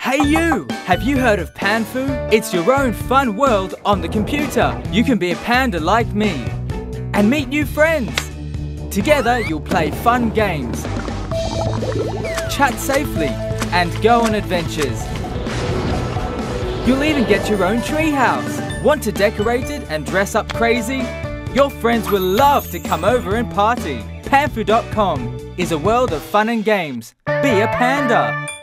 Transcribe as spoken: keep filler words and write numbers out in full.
Hey you! Have you heard of Panfu? It's your own fun world on the computer. You can be a panda like me and meet new friends. Together you'll play fun games, chat safely and go on adventures. You'll even get your own treehouse. Want to decorate it and dress up crazy? Your friends will love to come over and party. Panfu dot com is a world of fun and games. Be a panda!